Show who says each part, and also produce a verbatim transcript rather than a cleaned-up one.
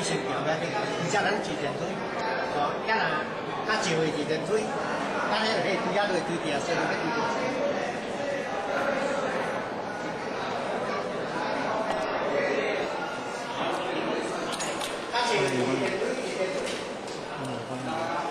Speaker 1: 先调来面，而且咱自然水，哦，遐若较少的自然水，咱迄就可以推遐落推地啊，所以要推地。较少的自然水，自然水。嗯，